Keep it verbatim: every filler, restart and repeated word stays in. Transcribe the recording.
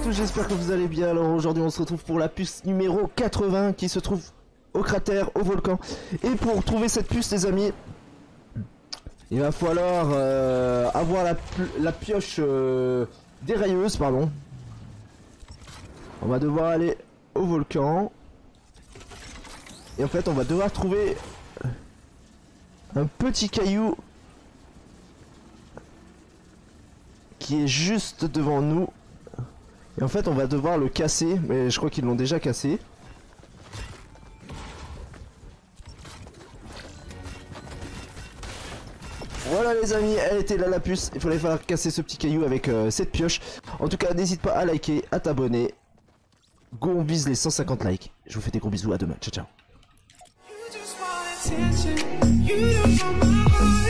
tous, j'espère que vous allez bien. Alors aujourd'hui on se retrouve pour la puce numéro quatre-vingts qui se trouve au cratère, au volcan. Et pour trouver cette puce les amis, il va falloir euh, avoir la, la pioche euh, dérailleuse, pardon. On va devoir aller au volcan. Et en fait on va devoir trouver un petit caillou qui est juste devant nous. Et en fait on va devoir le casser, mais je crois qu'ils l'ont déjà cassé. Voilà les amis, elle était là la puce. Il fallait falloir casser ce petit caillou avec euh, cette pioche. En tout cas n'hésite pas à liker, à t'abonner. Go, on vise les cent cinquante likes. Je vous fais des gros bisous, à demain, ciao ciao.